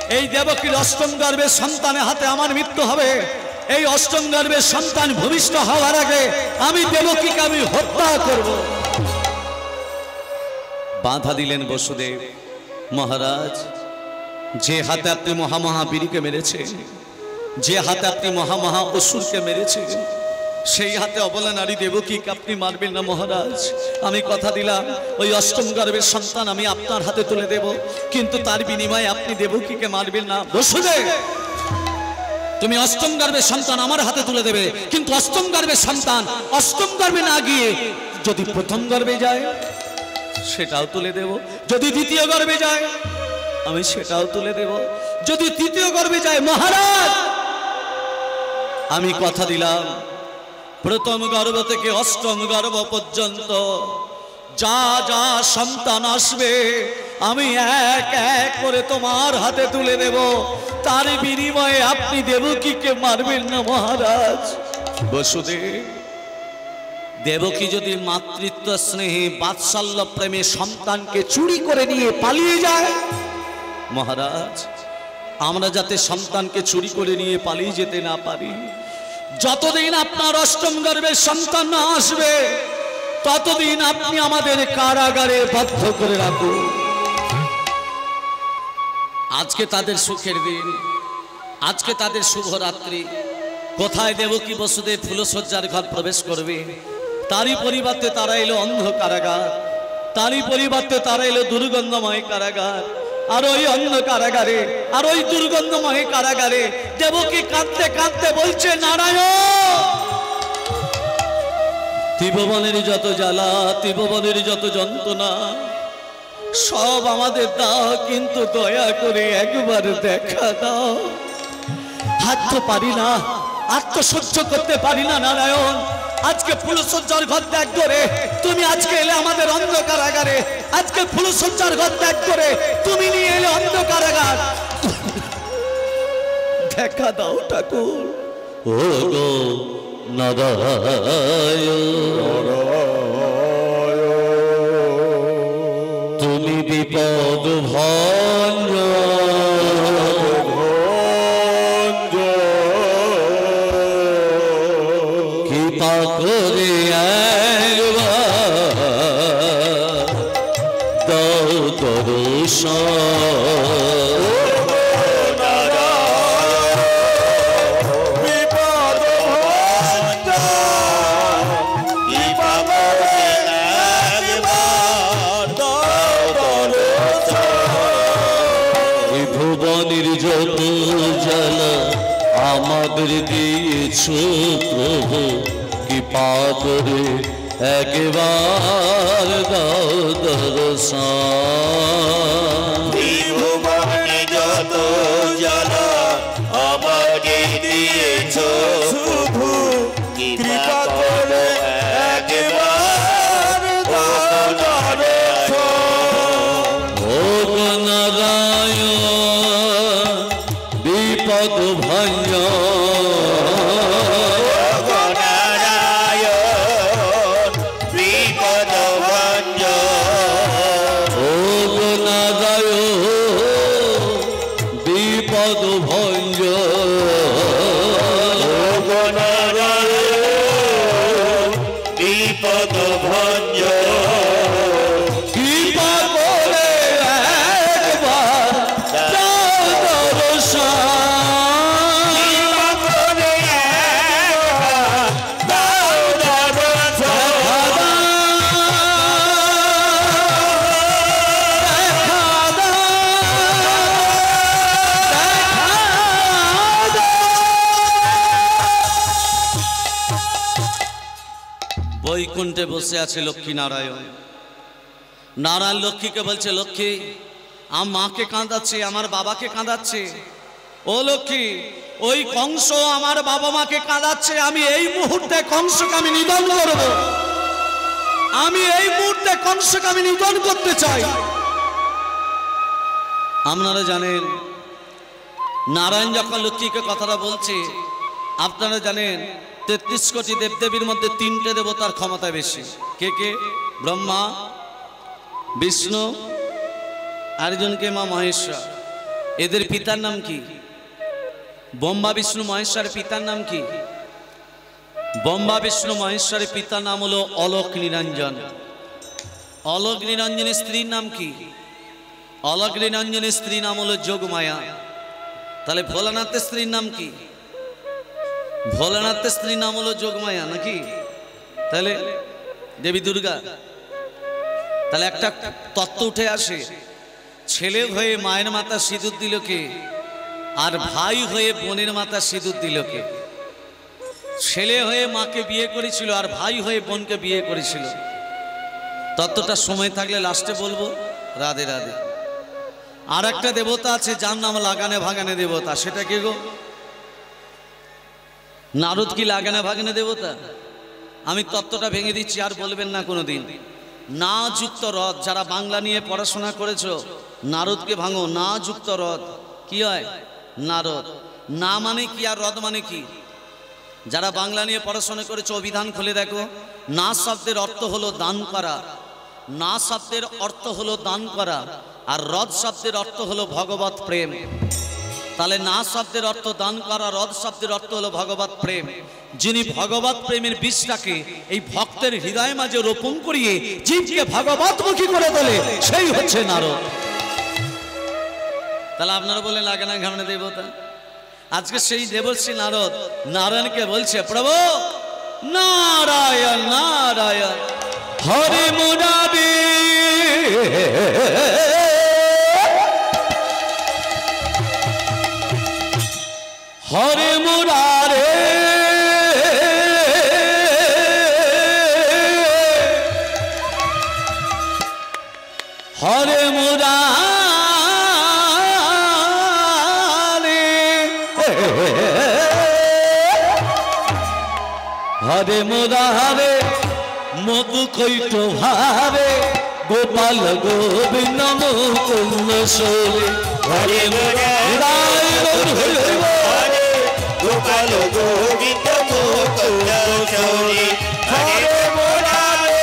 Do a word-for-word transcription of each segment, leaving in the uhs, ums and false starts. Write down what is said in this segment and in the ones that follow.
এই দেবকীর অষ্টম গর্ভের সন্তানের হাতে আমার মৃত্যু হবে। এই অষ্টম গর্ভের সন্তান ভূমিষ্ঠ হওয়ার আগে আমি দেবকীকে আমি হত্যা করব। বাধা দিলেন বসুদেব। মহারাজ, যে হাতে আপনি মহামহাবীরকে মেরেছেন, যে হাতে আপনি মহামহা অসুরকে মেরেছেন, সেই হাতে অবলা নারী দেবকীকে আপনি মারবেন না মহারাজ। আমি কথা দিলাম ওই অষ্টম গর্ভের সন্তান আমি আপনার হাতে তুলে দেব, কিন্তু তার বিনিময়ে আপনি দেবকীকে মারবেন না। বসুদেব, তুমি অষ্টম গর্ভের সন্তান আমার হাতে তুলে দেবে, কিন্তু অষ্টম গর্ভের সন্তান অষ্টম গর্ভে না গিয়ে যদি প্রথম গর্ভে যায় সেটাও তুলে দেব, যদি দ্বিতীয় গর্ভে যায় আমি সেটাও তুলে দেব, যদি তৃতীয় গর্ভে যায় মহারাজ আমি কথা দিলাম প্রথম গর্ভ থেকে অষ্টম গর্ভ পর্যন্ত যা যা সন্তান আসবে আমি এক এক করে তোমার হাতে তুলে দেব, তার বিনিময়ে আপনি দেবকীকে মারবেন না মহারাজ। বসুদেব, দেবকী যদি মাতৃত্ব স্নেহে বাৎসল্য প্রেমে সন্তানকে চুরি করে নিয়ে পালিয়ে যায় মহারাজ, আমরা যাতে সন্তানকে চুরি করে নিয়ে পালিয়ে যেতে না পারি, যতদিন আপনার অষ্টম গর্ভের সন্তান না আসবে ততদিন আপনি আমাদের কারাগারে বদ্ধ করে রাখুন। আজকে তাদের সুখের দিন, আজকে তাদের শুভরাত্রি। কোথায় দেবকী বসুদেব ফুলসজ্জার ঘর প্রবেশ করবে, তারই পরিবর্তে তারা এলো অন্ধ কারাগার, তারই পরিবর্তে তারা এলো দুর্গন্ধময় কারাগার। আর ওই অন্ধ কারাগারে, আর ওই দুর্গন্ধময় কারাগারে দেবকী কাঁদতে কাঁদতে বলছে, নারায়ণ, ত্রিভুবনের যত জ্বালা, ত্রিভুবনের যত যন্ত্রণা সব আমাদের দাও, কিন্তু দয়া করে একবার দেখা দাও। হাত তো পারি না, আর তো সহ্য করতে পারি না নারায়ণ। আজকে ফুলসজ্জার ঘর ত্যাগ করে তুমি আজকে এলে আমাদের অন্ধ কারাগারে, আজকে ফুলসজ্জার ঘর ত্যাগ করে তুমি নিয়ে এলে অন্ধ কারাগার, দেখা দাও ঠাকুর। ও গো নারায়ণ, তুমি বিপদ ভঞ্জন, কৃপা করে একবার দাও দর্শন। যত জ্বালা আমাদের দিয়েছ প্রভু, কৃপা করে একবার দাও দর্শন। ত্রিভুবনে যত জ্বালা আমাদের দিয়েছ প্রভু, কৃপা করে একবার দাও দর্শন। ও নারায়ণ বিপদ ভঞ্জন, নারায়ণ বিপদ ভঞ্জন, ও নারায়ণ বিপদ ভঞ্জন, ও নারায়ণ বিপদ ভঞ্জন। কৃপা করে একবার দাও দর্শন। কৃপা করে একবার দাও দর্শন। বৈকুণ্ঠে বসে আছে লক্ষ্মী নারায়ণ। নারায়ণ লক্ষ্মীকে বলছে, লক্ষ্মী আমার মাকে কাঁদাচ্ছে, আমার বাবাকে কাঁদাচ্ছে। ও লক্ষ্মী, ওই কংস আমার বাবা মাকে কাঁদাচ্ছে, আমি এই মুহূর্তে কংসকে আমি নিধন করব, আমি এই মুহূর্তে কংসকে আমি নিধন করতে চাই। আপনারা জানেন নারায়ণ যখন লক্ষ্মীকে কথাটা বলছে, আপনারা জানেন তেত্রিশ কোটি দেবদেবীর মধ্যে তিনটে দেবতার ক্ষমতা বেশি। কে কে? ব্রহ্মা, বিষ্ণু, আরেকজনকে মা মহেশ্বর। এদের পিতার নাম কি? ব্রহ্মা বিষ্ণু মহেশ্বরের পিতার নাম কি? ব্রহ্মা বিষ্ণু মহেশ্বরের পিতার নাম হলো অলোক নিরঞ্জন। অলোক নিরঞ্জনের স্ত্রীর নাম কি? অলোক নিরঞ্জনের স্ত্রীর নাম হলো যোগমায়া। তাহলে ভোলানাথের স্ত্রীর নাম কি? ভোলানাথের স্ত্রীর নাম হলো যোগমায়া নাকি? তাহলে দেবী দুর্গা। তাহলে একটা তত্ত্ব উঠে আসে, ছেলে হয়ে মায়ের মাথা সিঁদুর দিল কে, আর ভাই হয়ে বোনের মাথা সিঁদুর দিল কে? ছেলে হয়ে মাকে বিয়ে করেছিল আর ভাই হয়ে বোনকে বিয়ে করেছিল। তত্ত্বটা সময় থাকলে লাস্টে বলবো। রাধে রাধে। আর একটা দেবতা আছে যার নাম লাগানে ভাগানে দেবতা। সেটা কে গো? নারদ কি লাগানে ভাগানে দেবতা? আমি তত্ত্বটা ভেঙে দিচ্ছি, আর বলবেন না কোনোদিন। না যুক্ত রথ, যারা বাংলা নিয়ে পড়াশোনা করেছো, নারদকে ভাঙো। না যুক্ত রথ কি হয়? নারদ। না মানে কি আর রথ মানে কি? যারা বাংলা নিয়ে পড়াশোনা করেছো অভিধান খুলে দেখো। না শব্দের অর্থ হলো দান করা, না শব্দের অর্থ হলো দান করা, আর রথ শব্দের অর্থ হলো ভগবত প্রেম। তাহলে না শব্দের অর্থ দান করা, রথ শব্দের অর্থ হলো ভগবত প্রেম। যিনি ভগবত প্রেমের বীজটাকে এই ভক্তের হৃদয় মাঝে রোপণ করিয়ে জীবকে ভগবতমুখী করে তোলে, সেই হচ্ছে নারদ। তাহলে আপনারা বলেন লাগে না ঘামনে দেবতা। আজকে সেই দেবশ্রী নারদ নারায়ণকে বলছে, প্রভু নারায়ণ নারায়ণ হরে মুরারি হরে মুরারে হরে মুরারে হরে মুরারে মধু কৈট ভাবে গোপাল গোবিন্দ মুকুন্দ সোরে হরে মুরারে গোপাল গোবিন্দ মুকুন্দ সোরে হরে মুরারে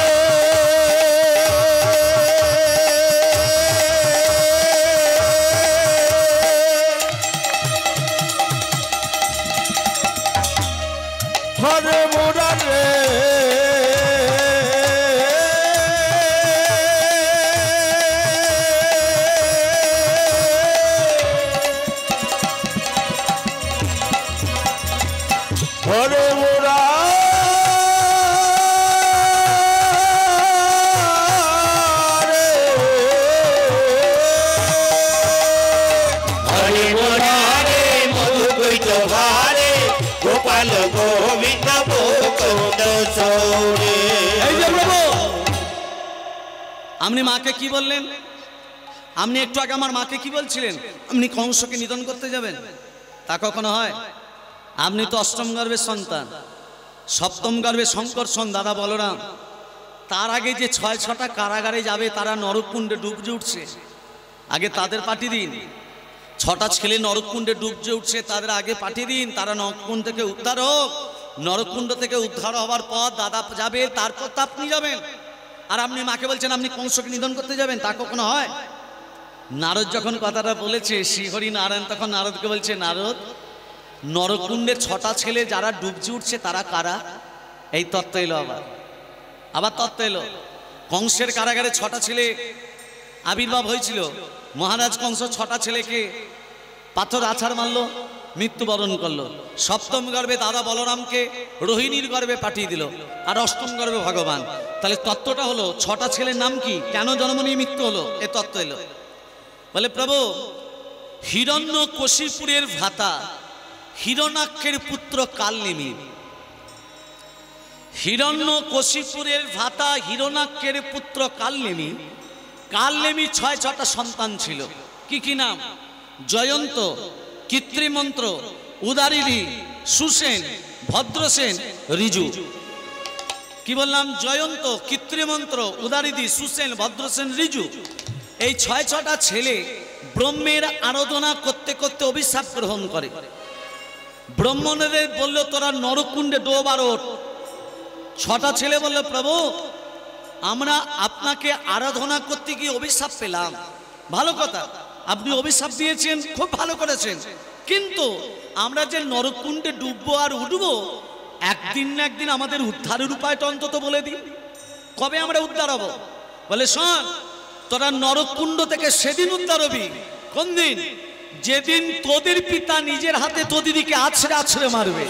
হরে মুরারে হরে মুরারে হরে মুরারে মধু কৈট ভারে গোপাল গোবিন্দ মুকুন্দ সোরে। এই যে প্রভু, আপনি মাকে কি বললেন? আপনি একটু আগে আমার মাকে কি বলছিলেন? আপনি কংসকে নিধন করতে যাবেন? তা কখনো হয়? আপনি তো অষ্টম গর্ভের সন্তান, সপ্তম গর্ভে শঙ্কর্ষণ দাদা বলরাম। তার আগে যে ছয় ছটা কারাগারে যাবে তারা নরককুণ্ডে ডুবজে উঠছে, আগে তাদের পাঠিয়ে দিন। ছটা ছেলে নরককুণ্ডে ডুবজে উঠছে, তাদের আগে পাঠিয়ে দিন, তারা নরককুণ্ড থেকে উদ্ধার হোক। নরককুণ্ড থেকে উদ্ধার হওয়ার পর দাদা যাবে, তারপর তা আপনি যাবেন। আর আপনি মাকে বলছেন আপনি কংসকে নিধন করতে যাবেন? তা কখনো হয়? নারদ যখন কথাটা বলেছে শ্রীহরি নারায়ণ, তখন নারদকে বলছে, নারদ নরকুণ্ডের ছটা ছেলে যারা ডুবজে উঠছে তারা কারা? এই তত্ত্ব এলো। আবার আবার তত্ত্ব এলো, কংসের কারাগারে ছটা ছেলে আবির্ভাব হয়েছিল। মহারাজ কংস ছটা ছেলেকে পাথর আছাড় মারলো, মৃত্যুবরণ করলো। সপ্তম গর্ভে দাদা বলরামকে রোহিণীর গর্ভে পাঠিয়ে দিল, আর অষ্টম গর্ভে ভগবান। তাহলে তত্ত্বটা হলো ছটা ছেলের নাম কি, কেন জন্ম নিয়ে মৃত্যু হলো, এ তত্ত্ব এলো। বলে প্রভু হিরণ্যকশিপুরের ভ্রাতা হিরণাক্ষের পুত্র কালনেমি। হিরণ্যকশিপুরের ভ্রাতা হিরণাক্ষের পুত্র কালনেমি। কালনেমি ছয় ছটা সন্তান ছিল। কি কি নাম? জয়ন্ত, কৃত্রিমন্ত্র, উদারিণী, সুসেন, ভদ্রসেন, ঋজু। কি বললাম? জয়ন্ত, কৃত্রিমন্ত্র, উদারিণী, সুসেন, ভদ্রসেন, ঋজু। এই ছয় ছটা ছেলে ব্রহ্মের আরাধনা করতে করতে অভিশাপ গ্রহণ করে। ব্রহ্মণদের বললো তোরা নরকুণ্ডে ডোব আর ওঠ। ছটা ছেলে বললো প্রভু আমরা আপনাকে আরাধনা করতে গিয়ে অভিশাপ পেলাম। ভালো কথা, আপনি অভিশাপ দিয়েছেন, খুব ভালো করেছেন, কিন্তু আমরা যে নরকুণ্ডে ডুববো আর উঠবো, একদিন না একদিন আমাদের উদ্ধারের উপায়টা অন্তত বলে দিন, কবে আমরা উদ্ধার হব? বলে শোন, তোরা নরকুণ্ড থেকে সেদিন উদ্ধার হবি। কোন দিন? যেদিন তোদের পিতা নিজের হাতে তোদিদিকে আছড়ে আছড়ে মারবে।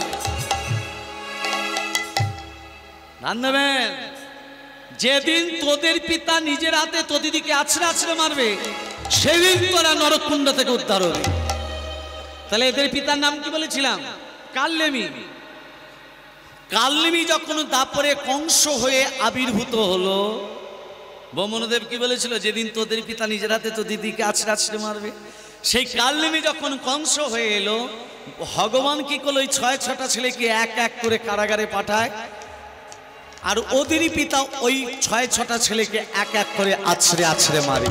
ধান দেবেন, যেদিন তোদের পিতা নিজের হাতে তোদিদিকে আছড়ে আছড়ে মারবে, সেদিন তোরা নরকুণ্ড থেকে উদ্ধার হবে। তাহলে এদের পিতার নাম কি বলেছিলাম? কালনেমি। কালনেমি যখন দাপরে কংস হয়ে আবির্ভূত হলো, ব্রহ্মদেব কি বলেছিল? যেদিন তোদের পিতা নিজের হাতে তো দিদিকে আছড়ে আছড়ে মারবে। সেই কালনেমি যখন কংস হয়ে এলো, ভগবান কি করলো? ওই ছয় ছটা ছেলেকে এক এক করে কারাগারে পাঠায়, আর ওদেরই পিতা ওই ছয় ছটা ছেলেকে এক এক করে আছড়ে আছড়ে মারে।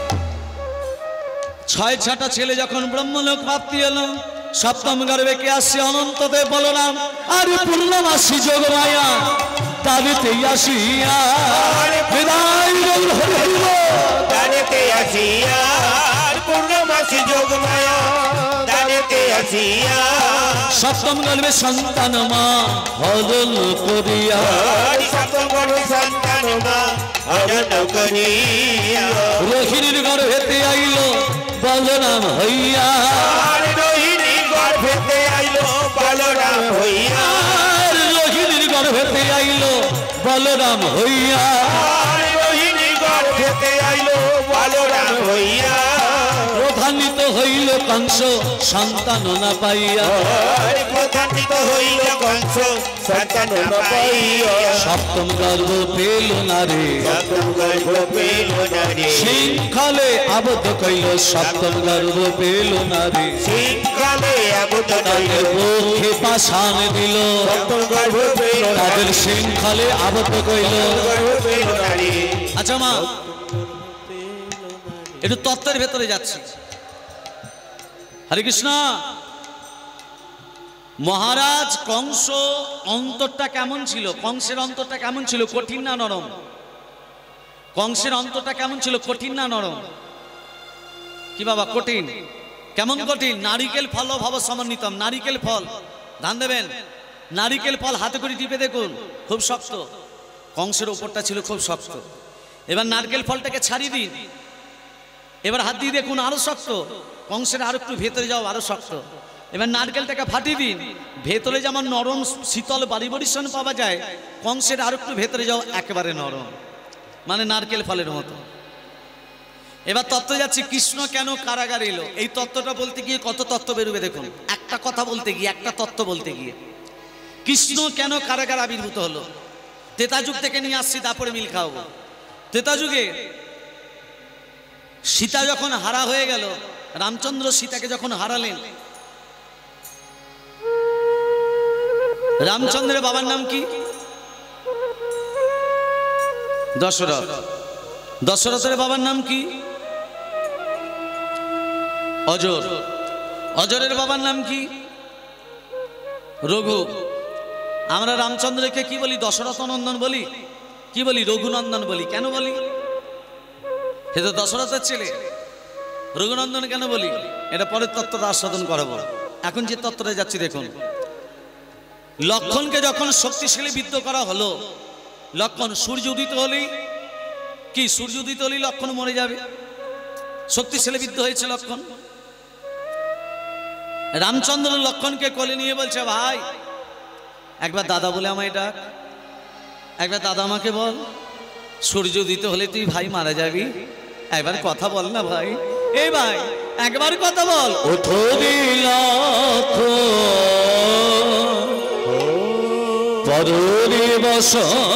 ছয় ছটা ছেলে যখন ব্রহ্মলোক প্রাপ্তি এলো, সপ্তম গর্ভে কে আসছে? অনন্তদেব বলরাম আর পূর্ণমাসী যোগমায়া তারিতে আসিয়া বিদায় তারিতে আসিয়া পূর্ণমাসী যোগমায়া তারিতে আসিয়া সপ্তম গর্ভে সন্তান মা হরণ করিয়া সপ্তম গর্ভে সন্তান মা হরণ করিয়া রোহিণীর গর্ভেতে আইল বলরাম হইয়া রোহিণী গর্ভেতে আইল বলরাম হইয়া রোহিণীর গর্ভেতে আইল বলরাম হইয়া রোহিণী গর্ভেতে আইল বলরাম হইয়া প্রধানিত হইল কংস সন্তান না পাইয়া প্রধানিত হইল কংস সন্তান না পাইয়া সপ্তম গর্ভ পেল না রে সপ্তম গর্ভ পেল না রে শৃঙ্খলে আবদ্ধ কইল সপ্তম গর্ভ পেল না রে শৃঙ্খলে আবদ্ধ কইল মুখে পাষাণ দিল সপ্তম গর্ভ পেল না তাদের শৃঙ্খলে আবদ্ধ কইল গর্ভ পেল না রে। আচ্ছা মা, একটু তত্ত্বের ভেতরে যাচ্ছি। হরে কৃষ্ণ। মহারাজ কংস অন্তরটা কেমন ছিল? কংসের অন্তরটা কেমন ছিল? কঠিন না নরম? কংসের অন্তরটা কেমন ছিল? কঠিন না নরম? কি বাবা কঠিন? কেমন কঠিন? নারিকেল ফল ভাব সমন্বিতম। নারিকেল ফল, ধান দেবেন, নারিকেল ফল হাতে করে টিপে দেখুন, খুব শক্ত। কংসের ওপরটা ছিল খুব শক্ত। এবার নারকেল ফলটাকে ছাড়িয়ে দিন, এবার হাত দিয়ে দেখুন আরো শক্ত। কংসের আরো একটু ভেতরে যাও, আরো শক্ত। এবার নারকেলটাকে ফাটিয়ে দিন, ভেতরে যেমন নরম শীতল বাড়ি বরিশন পাওয়া যায়, কংসের আরো একটু ভেতরে যাও, একেবারে নরম, মানে নারকেল ফলের মতো। এবার তত্ত্ব যাচ্ছি, কৃষ্ণ কেন কারাগার এলো? এই তত্ত্বটা বলতে গিয়ে কত তত্ত্ব বেরোবে দেখুন। একটা কথা বলতে গিয়ে, একটা তত্ত্ব বলতে গিয়ে, কৃষ্ণ কেন কারাগার আবির্ভূত হলো? ত্রেতা যুগ থেকে নিয়ে আসছি, তারপরে মিল খাওয়াবো। ত্রেতা যুগে সীতা যখন হারা হয়ে গেল, রামচন্দ্র সীতাকে যখন হারালেন, রামচন্দ্রের বাবার নাম কি? দশরথ। দশরথের বাবার নাম কি? অজর। অজরের বাবার নাম কি? রঘু। আমরা রামচন্দ্রকে কি বলি? দশরথ নন্দন বলি, কি বলি? রঘুনন্দন বলি। কেন বলি? সে তো দশরথের ছেলে, রঘুনন্দন কেন বলি? এটা পরের তত্ত্বটা আস্বাদন করাবো। এখন যে তত্ত্বটা যাচ্ছি দেখুন। লক্ষণকে যখন শক্তিশালী বিদ্ধ করা হলো, লক্ষণ সূর্য উদিত হলেই কি? সূর্য উদিত হলেই লক্ষণ মরে যাবে। শক্তিশালী বিদ্ধ হয়েছে লক্ষণ। রামচন্দ্র লক্ষণকে কোলে নিয়ে বলছে, ভাই একবার দাদা বলে আমায় ডাক, একবার দাদা আমাকে বল, সূর্য উদিত হলে তুই ভাই মারা যাবি, একবার কথা বল না ভাই। এই ভাই একবার কথা বল। ওঠোরি লক্ষণ পররি বস,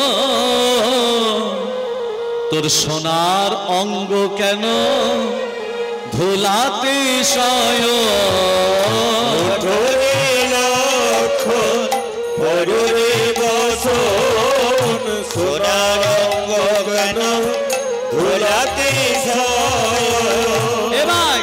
তোর সোনার অঙ্গ কেন ধুলাতে শয়? ওঠোরি লক্ষণ পররি বস, সোনার অঙ্গ কেন ধুলাতে শয়? এ ভাই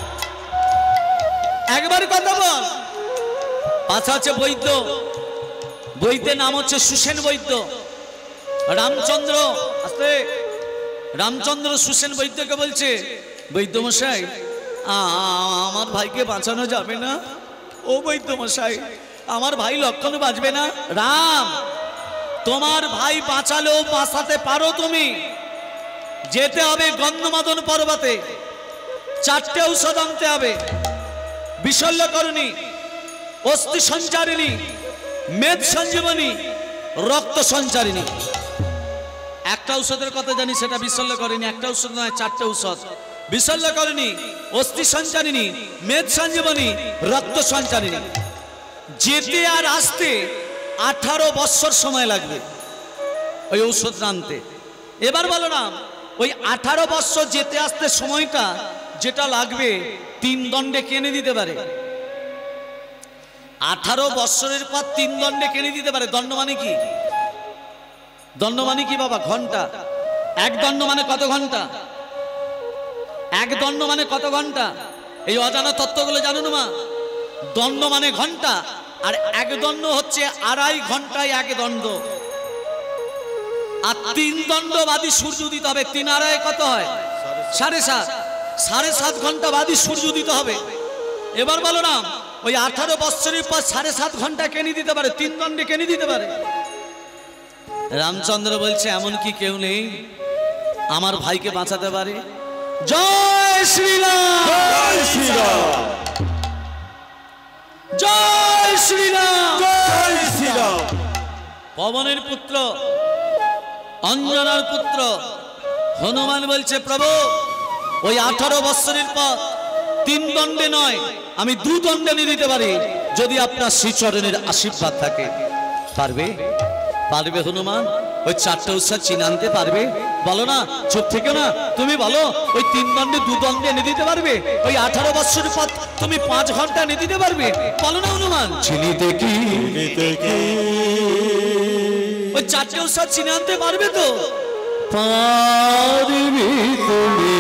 একবার কথা বল। পাশা আছে বৈদ্য, বৈদ্যের নাম হচ্ছে সুসেন বৈদ্য। রামচন্দ্র আসতে রামচন্দ্র সুসেন বৈদ্যকে বলছে, বৈদ্য মশাই আমার ভাইকে বাঁচানো যাবে না? ও বৈদ্যমশাই, আমার ভাই লক্ষণ বাঁচবে না? রাম, তোমার ভাই বাঁচালেও বাঁচাতে পারো তুমি। যেতে হবে গন্ধমাদন পর্বতে, চারটে ঔষধ আনতে হবে। বিশল্যকরণী, অস্থি সঞ্চারিণী, মেদ সঞ্জীবনী, রক্ত সঞ্চারিণী। একটা ঔষধের কথা জানি, সেটা বিশল্যকরণী। একটা ঔষধ নয়, চারটে ঔষধ। বিশল্যকরণী, অস্থি সঞ্চারিণী, মেদ সঞ্জীবনী, রক্ত সঞ্চারিণী। যেতে আর আসতে আঠারো বৎসর সময় লাগবে ওই ঔষধ আনতে। এবার বলো না, ওই আঠারো বৎসর যেতে আসতে সময়টা যেটা লাগবে তিন দণ্ডে কেনে দিতে পারে। আঠারো বৎসরের পর তিন দণ্ডে কেনে দিতে পারে। দণ্ড মানে কি? দণ্ড মানে কি বাবা? ঘন্টা। এক দণ্ড মানে কত ঘন্টা? এক দণ্ড মানে কত ঘন্টা? এই অজানা তত্ত্বগুলো জানো না মা? দণ্ড মানে ঘন্টা, আর এক দণ্ড হচ্ছে আড়াই ঘন্টায় এক দণ্ড। আর তিন দণ্ড বাদী সূর্য উদিত হবে। তিন আড়াই কত হয়? সাড়ে সাত। সাড়ে সাত ঘন্টা বাদী সূর্য উদিত হবে। এবার বলো না, ওই আঠারো বৎসরের পর সাড়ে সাত ঘন্টা কেনে দিতে পারে, তিন দণ্ডে কেনে দিতে পারে। রামচন্দ্র বলছে, এমন কি কেউ নেই আমার ভাইকে বাঁচাতে পারে? জয় শ্রীরাম, জয় শ্রীরাম, জয় শ্রীরাম, জয় শ্রীরাম। পবনের পুত্র, অঞ্জনার পুত্র হনুমান বলছে, প্রভু ওই আঠারো বৎসরের পর তিন দণ্ডে নয়, আমি দু দণ্ডে নিয়ে দিতে পারি, যদি আপনার শ্রীচরণের আশীর্বাদ থাকে। পারবে? পারবে হনুমান? ওই চারটে ঔষধ চিনে আনতে পারবে? বলো না, চুপ থেকে না, তুমি বলো ওই তিন দণ্ডে দু দণ্ডে এনে দিতে পারবে? ওই আঠারো বৎসরের পর তুমি পাঁচ ঘন্টা এনে দিতে পারবে? বলো না হনুমান। চিনিতে কি, চিনিতে কি, ওই চারটে ঔষধ চিনে আনতে পারবে তো? পারবি তুমি,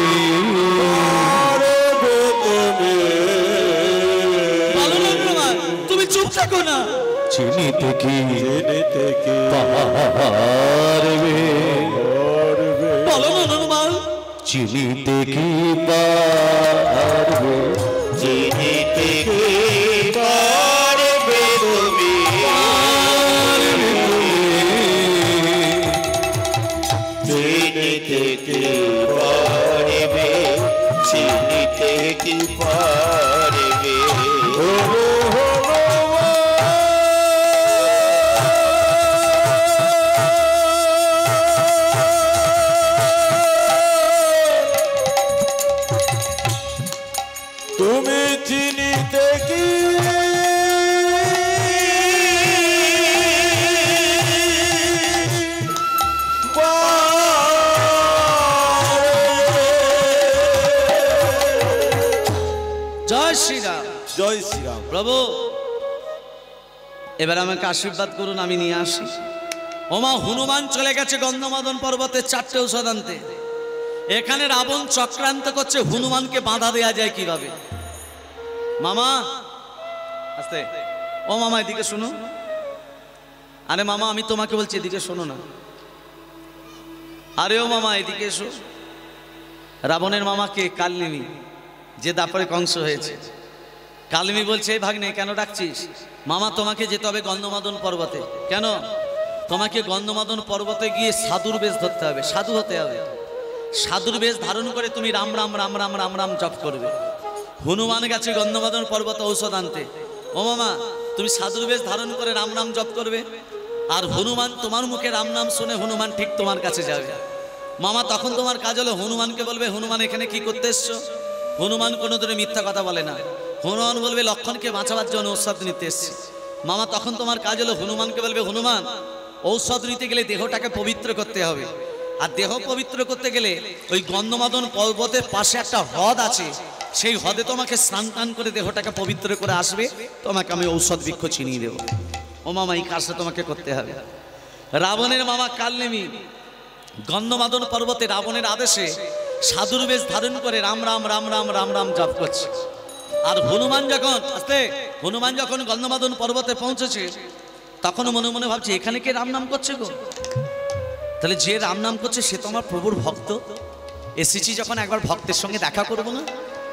পারবে তুমি। বলো না হনুমান, তুমি চুপ থাকো না। চিনিতে কি, চিনিতে কি, পারবে, পারবে। বলো না হনুমান। চিনিতে কি পারবে, চিনিতে কি পারবে তুমি, চিনিতে কি পারবে, চিনিতে কি পারবে। তুমি চিনিতে কি জয় শ্রীরাম, জয় শ্রীরাম। প্রভু এবার আমাকে আশীর্বাদ করুন, আমি নিয়ে আসি। ওমা, হনুমান চলে গেছে গন্ধমাদন পর্বতে চারটে ঔষধ আনতে। এখানে রাবণ চক্রান্ত করছে হনুমানকে বাধা দেয়া যায় কিভাবে। মামা আস্তে, ও মামা এদিকে শোনো। আরে মামা, আমি তোমাকে বলছি এদিকে শোনো না। আরে ও মামা এদিকে এসো। রাবণের মামাকে কালনেমি, যে তারপরে কংস হয়েছে। কালমি বলছে, এই ভাগ্নে কেন ডাকছিস? মামা তোমাকে যেতে হবে গন্ধমাদন পর্বতে। কেন? তোমাকে গন্ধমাদন পর্বতে গিয়ে সাধুর বেশ ধরতে হবে, সাধু হতে হবে। সাধুর বেশ ধারণ করে তুমি রাম রাম রাম রাম রাম রাম জপ করবে। হনুমান গেছে গন্ধমাদন পর্বতে ঔষধ আনতে। ও মামা, তুমি সাধুর বেশ ধারণ করে রাম রাম জপ করবে, আর হনুমান তোমার মুখে রাম নাম শুনে হনুমান ঠিক তোমার কাছে যাবে। মামা তখন তোমার কাজ হলো হনুমানকে বলবে, হনুমান এখানে কি করতে এসছো? হনুমান কোনো ধরে মিথ্যা কথা বলে না। হনুমান বলবে, লক্ষণকে বাঁচাবার জন্য ঔষধ নিতে এসছি। মামা তখন তোমার কাজ হলো হনুমানকে বলবে, হনুমান ঔষধ নিতে গেলে দেহটাকে পবিত্র করতে হবে, আর দেহ পবিত্র করতে গেলে ওই গন্ধমাদন পর্বতের পাশে একটা হ্রদ আছে, সেই হ্রদে তোমাকে স্নান টান করে দেহটাকে পবিত্র করে আসবে, তোমাকে আমি ঔষধ বৃক্ষ চিনিয়ে দেবো। ও মামা, এই কাজটা তোমাকে করতে হবে। রাবণের মামা কালনেমি গন্ধমাদন পর্বতে রাবণের আদেশে সাধুর বেশ ধারণ করে রাম রাম রাম রাম রাম রাম জপ করছে। আর হনুমান যখন আস্তে হনুমান যখন গন্ধমাদন পর্বতে পৌঁছেছে, তখন মনে মনে ভাবছে, এখানে কে রাম নাম করছে গো? তাহলে যে রাম নাম করছে সে তো আমার প্রভুর ভক্ত। এসেছি যখন একবার ভক্তের সঙ্গে দেখা করবো না।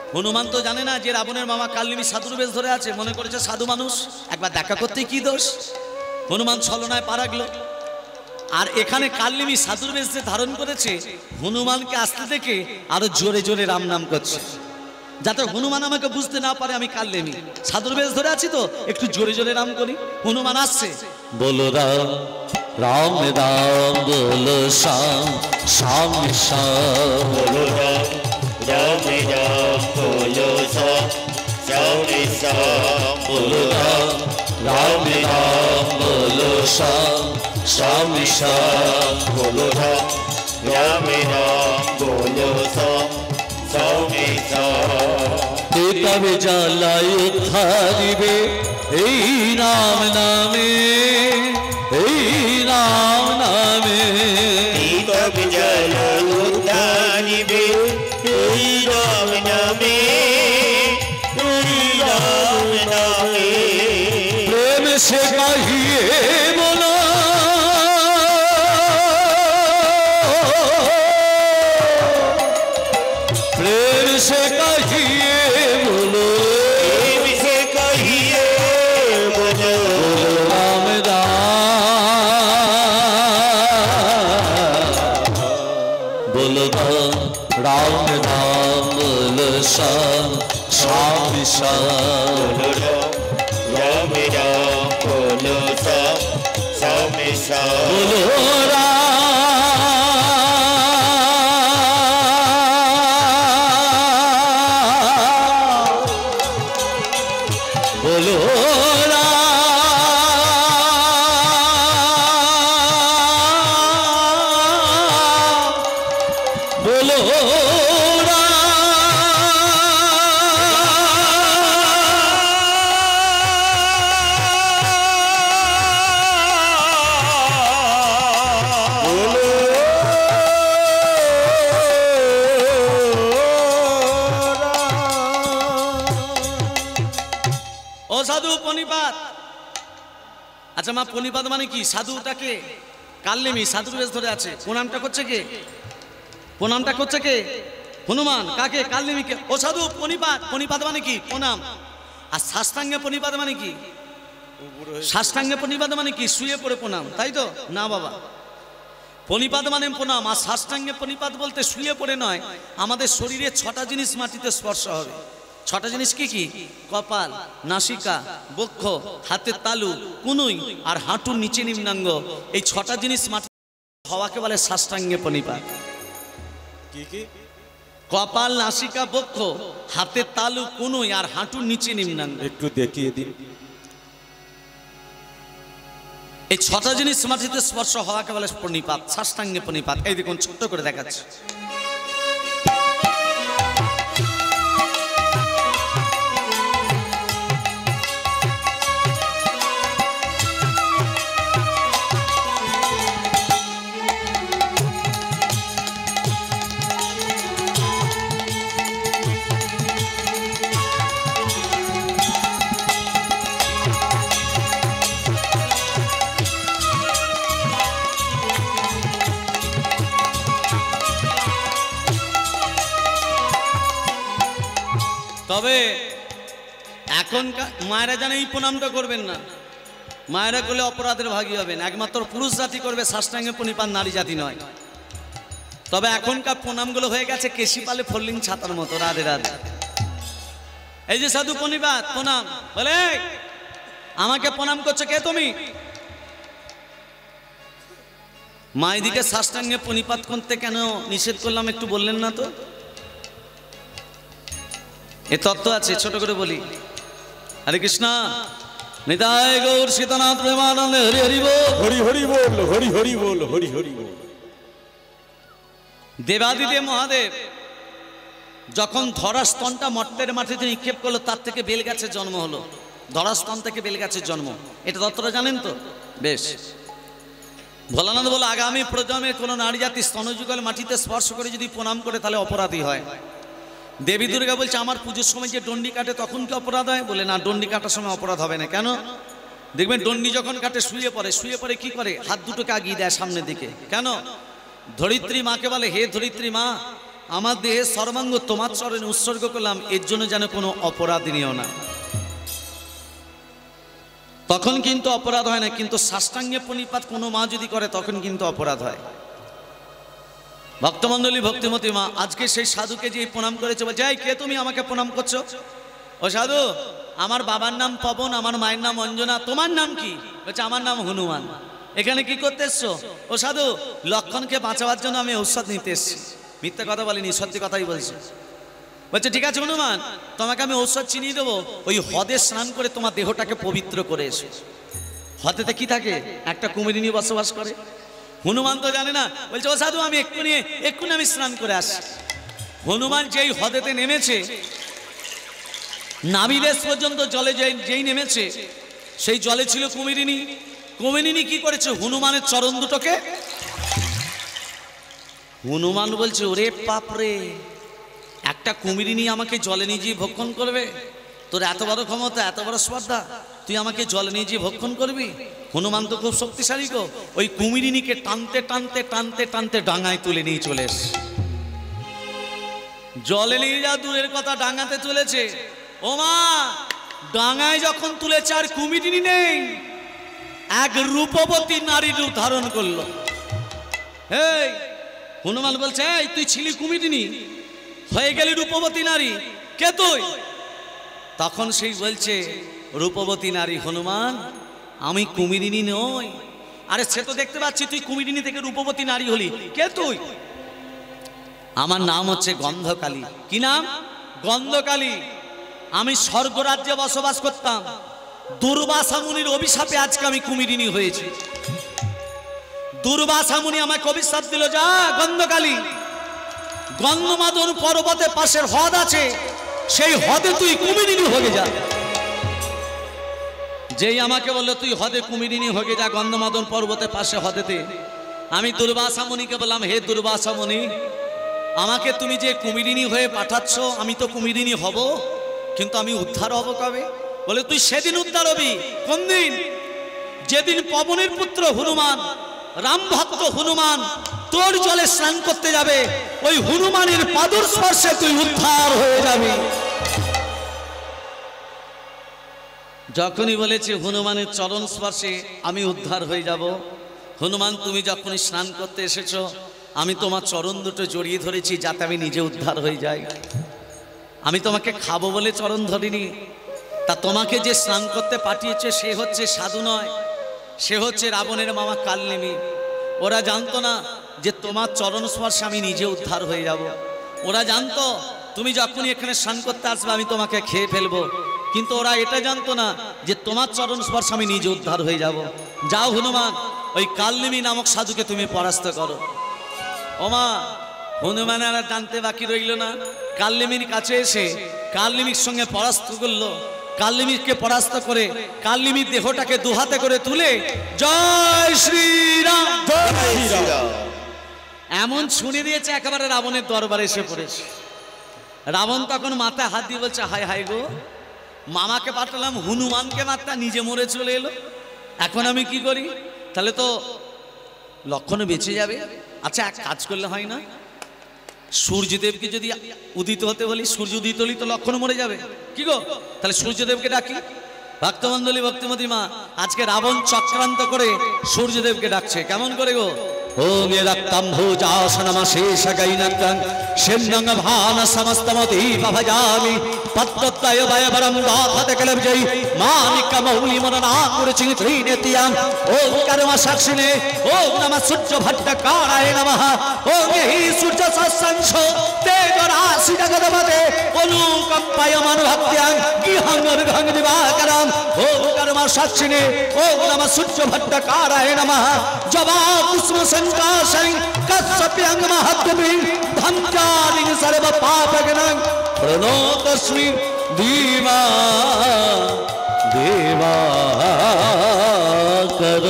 হনুমান তো জানে না যে রাবণের মামা কালনেমি সাধুর বেশ ধরে আছে, মনে করেছে সাধু মানুষ, একবার দেখা করতে কি দোষ। হনুমান ছলনায় পা রাখলো। আর এখানে কালনেমি সাধুর বেশ যে ধারণ করেছে, হনুমানকে আসতে দেখে আরো জোরে জোরে রাম নাম করছে, যাতে হনুমান আমাকে বুঝতে না পারে আমি কালনেমি সাধুর বেশ ধরে আছি, তো একটু জোরে জোরে রাম করি। হনুমান আসছে, बोलो राम राम राम बोलो श्याम श्याम श्याम बोलो राम राम राम बोलो श्याम श्याम श्याम बोलो राम राम राम बोलो श्याम श्याम श्याम बोलो राम राम राम बोलो श्याम श्याम श्याम तবে জ্বালাই উদ্ধারিবে এই নাম নামে এই নাম নামে तब जल उद्धारिबे এই রাম নামে এই রাম নামে প্রেম সে কাহিয়ে বলো প্রেম সে কাহিয়ে বলো प्रेम से कहिए बोलो राम राम बोलो राम राम बोलो श्याम श्याम श्याम बोलो राम राम बोलो श्याम श्याम श्याम बोलो राम बोलो राम बोलो ও সাধু পণিপাত। আচ্ছা মা, পণিপাত মানে কি? সাধুটাকে কালনেমি সাধুর বেশ ধরে আছে, প্রণামটা করছে কে? প্রণামটা করছে কে? হনুমান। কাকে? কালনেমিকে। ও সাধু পণিপাত। পণিপাত মানে কি? প্রণাম। আর সাষ্টাঙ্গে পণিপাত মানে কি? সাষ্টাঙ্গে পণিপাত মানে কি? শুয়ে পড়ে প্রণাম, তাই তো? না বাবা, পণিপাত মানে প্রণাম। আর সাষ্টাঙ্গে পণিপাত বলতে শুয়ে পড়ে নয়, আমাদের শরীরে ছটা জিনিস মাটিতে স্পর্শ হবে। ছটা জিনিস কি কি? কপাল, নাসিকা, বক্ষ, হাতের তালু, কুনুই আর হাঁটুর নিচে নিম্নাঙ্গ। এই ছটা জিনিস মাটি হওয়াকে বলে সাষ্টাঙ্গে পণিপাত। কি কি? কপাল, নাসিকা, বক্ষ, হাতের তালু, কুনুই আর হাঁটুর নিচে নিম্নাঙ্গ। একটু দেখিয়ে দিন। এই ছটা জিনিস মাটিতে স্পর্শ হওয়াকে বলে পণিপাত, সাষ্টাঙ্গে পণিপাত। এই দেখুন ছোট্ট করে দেখাচ্ছি। তবে এখনকার মায়েরা জানে এই প্রণামটা করবেন না, মায়েরা করলে অপরাধের ভাগী হবেন। একমাত্র পুরুষ জাতি করবে সাষ্টাঙ্গে পণিপাত, নারী জাতি নয়। তবে এখনকার প্রণামগুলো হয়ে গেছে কেশি পালে ফল্লিং ছাতার মতো। রাধে রাধে। এই যে সাধু পণিপাত প্রণাম বলে, আমাকে প্রণাম করছো কে তুমি? মায়েদিকে সাষ্টাঙ্গে পণিপাত করতে কেন নিষেধ করলাম একটু বললেন না তো? এ তত্ত্ব আছে, ছোট করে বলি। হরে কৃষ্ণ, নিতাই গৌর সীতানাথ প্রেমানন্দে হরি হরি বল। হরি হরি বল, হরি হরি বল, হরি হরি বল। দেবাদিদেব মহাদেব যখন ধরাস্তনটা মর্তের মাটিতে নিক্ষেপ করলো, তার থেকে বেলগাছের জন্ম হলো। ধরাস্তন থেকে বেলগাছের জন্ম, এটা তত্ত্বটা জানেন তো? বেশ। ভোলানাথ বলে, আগামী প্রজন্মে কোনো নারী জাতি স্তনযুগল মাটিতে স্পর্শ করে যদি প্রণাম করে তাহলে অপরাধী হয়। দেবী দুর্গা বলছে, আমার পুজোর সময় যে ডন্ডি কাটে তখন কি অপরাধ হয়? বলে না, ডন্ডি কাটার সময় অপরাধ হবে না। কেন? দেখবেন ডন্ডি যখন কাটে শুয়ে পড়ে, শুয়ে পড়ে কি করে? হাত দুটোকে আগিয়ে দেয় সামনের দিকে। কেন? ধরিত্রী মাকে বলে, হে ধরিত্রী মা, আমার দেহে সর্বাঙ্গ তোমার চরণে উৎসর্গ করলাম, এর জন্য যেন কোনো অপরাধ নিও না। তখন কিন্তু অপরাধ হয় না, কিন্তু সাষ্টাঙ্গে প্রণিপাত কোনো মা যদি করে তখন কিন্তু অপরাধ হয়। ভক্তমণ্ডলী, ভক্তিমতী মা আজকে সেই সাধুকে যে প্রণাম করেছে, বলছে এই কে তুমি আমাকে প্রণাম করছো? ও সাধু, আমার বাবার নাম পবন, আমার মায়ের নাম অঞ্জনা, তোমার নাম কি? বলছে আমার নাম হনুমান। এখানে কি করতে এসছো? ও সাধু, লক্ষণকে বাঁচাবার জন্য আমি ঔষধ নিতে এসছি। মিথ্যা কথা বলিনি, সত্যি কথাই বলছি। বলছে ঠিক আছে হনুমান, তোমাকে আমি ঔষধ চিনিয়ে দেবো, ওই হ্রদে স্নান করে তোমার দেহটাকে পবিত্র করে এসো। হ্রদেতে কি থাকে? একটা কুমিরিনী বসবাস করে। হনুমান তো জানে না, বলছে ও সাধু আমি এক্ষুনি এক্ষুনি আমি স্নান করে আসছি। হনুমান যেই হ্রদেতে নেমেছে, নাভিলেশ পর্যন্ত জলে যেই নেমেছে, সেই জলে ছিল কুমিরিনী। কুমিরিনী কি করেছে? হনুমানের চরণ দুটোকে। হনুমান বলছে ওরে বাপরে, একটা কুমিরিনী আমাকে জলে নিয়ে গিয়ে ভক্ষণ করবে? তোর এত বড় ক্ষমতা, এত বড় স্পর্ধা, তুই আমাকে জলে নিয়ে গিয়ে ভক্ষণ করবি? হনুমান তো খুব শক্তিশালী গো। ওই কুমিরিনীকে টানতে টানতে টানতে টানতে ডাঙায় তুলে নিয়ে চলে এস। জলে নিয়ে যা দূরের কথা, ডাঙাতে তুলেছে। ও মা, ডাঙায় যখন তুলেছে আর কুমিরিনী নেই, এক রূপবতী নারী রূপ ধারণ করলো। এই হনুমান বলছে এই তুই ছিলি কুমিরিনী, হয়ে গেলি রূপবতী নারী, কে তুই? তখন সেই বলছে রূপবতী নারী, হনুমান আমি কুমিরিনী নই। আরে সে তো দেখতে পাচ্ছি তুই কুমিরিনী থেকে রূপবতী নারী হলি, কে তুই? আমার নাম হচ্ছে গন্ধকালী। কি নাম? গন্ধকালী। আমি স্বর্গরাজ্যে বসবাস করতাম, দুর্বাসা মুনির অভিশাপে আজকে আমি কুমিরিনী হয়েছি। দুর্বাসা মুনি আমাকে অভিশাপ দিল, যা গন্ধকালী, গন্ধমাদন পর্বতের পাশের হ্রদ আছে, সেই হ্রদে তুই কুমিরিনী হয়ে যা। যেই আমাকে বললো তুই হ্রদে কুমিরিনী হয়ে যা, গন্ধমাদন পর্বতের পাশে হ্রদেতে, আমি দুর্বাসা মুনিকে বললাম হে দুর্বাসা মুনি, আমাকে তুমি যে কুমিরিনী হয়ে পাঠাচ্ছ, আমি তো কুমিরিনী হব, কিন্তু আমি উদ্ধার হব কবে? বলে তুই সেদিন উদ্ধার হবি। কোন দিন? যেদিন পবনের পুত্র হনুমান, রাম ভক্ত হনুমান তোর জলে স্নান করতে যাবে, ওই হনুমানের পাদর স্পর্শে তুই উদ্ধার হয়ে যাবি। যখনই বলেছে হনুমানের চরণ স্পর্শে আমি উদ্ধার হয়ে যাব, হনুমান তুমি যখনই স্নান করতে এসেছো, আমি তোমার চরণ দুটো জড়িয়ে ধরেছি যাতে আমি নিজে উদ্ধার হয়ে যাই। আমি তোমাকে খাবো বলে চরণ ধরিনি। তা তোমাকে যে স্নান করতে পাঠিয়েছে সে হচ্ছে সাধু নয়, সে হচ্ছে রাবণের মামা কালনেমি। ওরা জানতো না যে তোমার চরণ স্পর্শে আমি নিজে উদ্ধার হয়ে যাব। ওরা জানতো তুমি যখনই এখানে স্নান করতে আসবে আমি তোমাকে খেয়ে ফেলবো, কিন্তু ওরা এটা জানতো না যে তোমার চরণ স্পর্শে আমি নিজে উদ্ধার হয়ে যাব। যাও হনুমান, ওই কালনেমি নামক সাধুকে তুমি পরাস্ত করো। ওমা, হনুমান আর জানতে বাকি রইল না, কালনেমির কাছে এসে কালনেমির সঙ্গে পরাস্ত করলো। কালনেমিকে পরাস্ত করে কালনেমির দেহটাকে দুহাতে করে তুলে জয় শ্রীরাম জয় শ্রীরাম এমন শুনে দিয়েছে, একেবারে রাবণের দরবারে এসে পড়েছে। রাবণ তখন মাথায় হাত দিয়ে বলছে হায় হায় গো, মামাকে পাঠালাম হনুমানকে মারতে, নিজে মরে চলে এলো, এখন আমি কি করি? তাহলে তো লক্ষণ বেঁচে যাবে। আচ্ছা এক কাজ করলে হয় না, সূর্যদেবকে যদি উদিত হতে বলি, সূর্য উদিত হলি তো লক্ষণ মরে যাবে, কি গো? তাহলে সূর্যদেবকে ডাকি। ভক্তমণ্ডলী, ভক্তিমতী মা আজকে রাবণ চক্রান্ত করে সূর্যদেবকে ডাকছে। কেমন করে গো? ওম এরাক্তাম্ভুজাসনমশেষগৈনক্তং শিন্নং ভান সমস্তমতি ভজামি পত্তয় ভয়বরম গাথতে কলবজৈ মানিকমৌলি মননাকুরচিত্রিনেতিয়াং ওম কর্ম সাক্ষিণে ওম নমঃ সূর্য ভট্টকারায় নমঃ ওম হি সূর্য সৎসংস তেজরাশি জগদপতে অনুকম্পায়মান ভক্ত্যাং গৃহং অর্ঘং দিবাকরম ওম কর্ম সাক্ষিণে ওম নমঃ সূর্য ভট্টকারায় নমঃ জবা কুসুম संकाशं कश्यप्यं महद्भिं धम्चारिं सर्व पापगणं प्रणोतस्मि दीवा देवाकर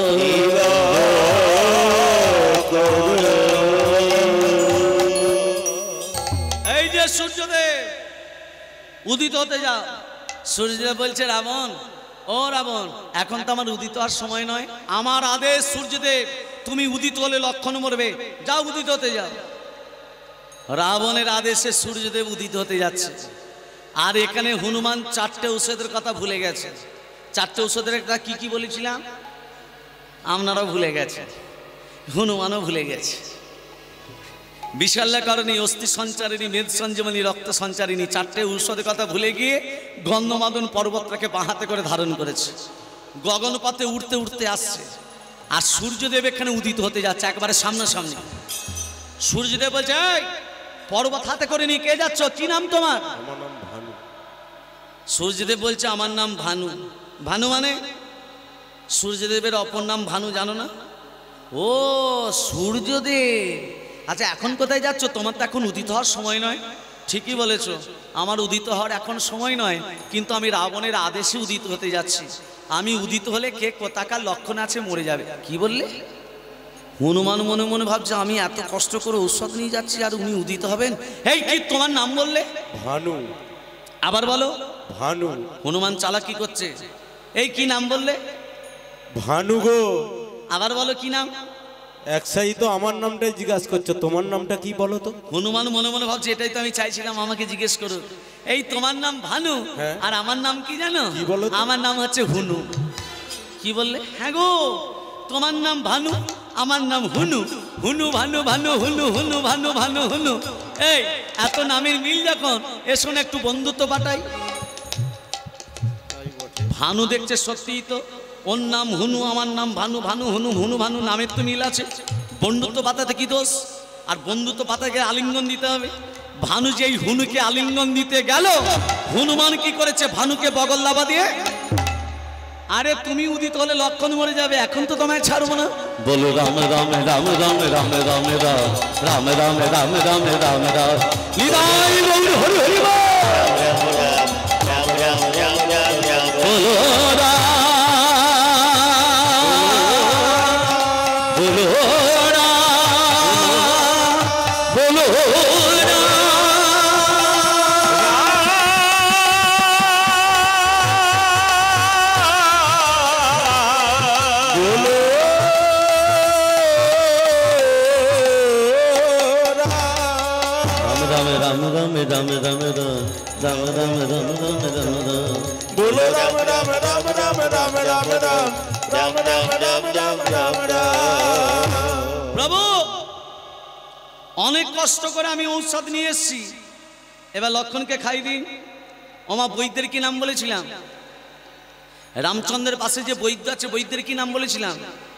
এই যে সূর্যদেব উদিত হতে যাও। সূর্যদেব বলছে রাবণ, ও রাবণ, এখন তো আমার উদিত হওয়ার সময় নয়, আমার আদেশ সূর্যদেব, তুমি উদিত হলে লক্ষণ মরবে, যাও উদিত হতে যাও। রাবণের আদেশে সূর্যদেব উদিত হতে যাচ্ছে। আর এখানে হনুমান চারটে ঔষধের কথা ভুলে গেছে। চারটে ঔষধের একটা কি কি বলেছিলাম আপনারাও ভুলে গেছে, হনুমানও ভুলে গেছে। বিশাল্যকারিণী, অস্থি সঞ্চারিণী, মেদ সঞ্জীবনী, রক্ত সঞ্চারিণী, চারটে ঔষধের কথা ভুলে গিয়ে গন্ধমাদন পর্বতটাকে বাঁ হাতে করে ধারণ করেছে। গগনপথে উঠতে উঠতে আসছে, আর সূর্যদেব এখানে উদিত হতে যাচ্ছে একবারে সামনাসামনি। সূর্যদেব বলছে, এই পর্বত হাতে করে নিয়ে কে যাচ্ছ, কি নাম তোমার? আমার নাম ভানু। সূর্যদেব বলছে, আমার নাম ভানু। ভানু মানে সূর্যদেবের অপর নাম ভানু, জানো না? ও সূর্যদেব, আচ্ছা এখন কোথায় যাচ্ছ? তোমার তো এখন উদিত হওয়ার সময় নয়। ঠিকই বলেছো, আমার উদিত হওয়ার এখন সময় নয়, কিন্তু আমি রাবণের আদেশে উদিত হতে যাচ্ছি। আমি উদিত হলে কে কোথাকার লক্ষণ আছে মরে যাবে। কি বললে? হনুমান মনে মনে ভাবছে, আমি এত কষ্ট করে ঔষধ নিয়ে যাচ্ছি আর উনি উদিত হবেন। এই কি তোমার নাম বললে? ভানু। আবার বলো। ভানু। হনুমান চালাকি করছে। এই কি নাম বললে? ভানু গো। আবার বলো কি নাম? একসাই তো আমার নামটাই জিজ্ঞাসা করছো, তোমার নামটা কি বলো তো? হনুমান মনে মনে ভাবছে, এটাই তো আমি চাইছিলাম আমাকে জিজ্ঞেস করো। এই তোমার নাম ভানু, হ্যাঁ। আর আমার নাম কি জানো? কি বলো তো? আমার নাম হচ্ছে হুনু। কি বললে? হ্যাঁ গো, তোমার নাম ভানু, আমার নাম হুনু। হুনু ভানু ভানু হুনু হুনু ভানু ভানু হুনু। এই এত নামের মিল যখন, এসো না একটু বন্ধুত্ব পাঠাই। ভানু দেখছে সত্যিই তো, ওর নাম হুনু, আমার নাম ভানু। ভানু হুনু, হুনু ভানু, নামের তো মিল আছে। বন্ধুত্ব পাতাতে কি দোষ? আর বন্ধুত্ব পাতাকে আলিঙ্গন দিতে হবে। ভানু যেই হুনুকে আলিঙ্গন দিতে গেল, হনুমান কি করেছে? ভানুকে বগল লাফা দিয়ে, আরে তুমি উদিত হলে লক্ষণ মরে যাবে, এখন তো তোমায় ছাড়বো না। বলো রাম রাম রাম রাম রাম রাম রাম রাম রাম রাম রাম রাম রাম নিদাই গৌর হরি হরি বল। রাম রাম রাম রাম রাম বলো রাম, বলো রাম, বলো রাম রাম রাম রাম রাম রাম রাম রাম। বলো রাম রাম রাম রাম রাম রাম রাম রাম রাম রাম রাম রাম রাম। প্রভু অনেক কষ্ট করে আমি ঔষধ নিয়ে এসেছি, এবার লক্ষণকে খাই দিন। ওমা বৈদ্যের কি নাম বলেছিলাম? রামচন্দ্রের পাশে যে বৈদ্য আছে, বৈদ্যের কি নাম বলেছিলাম?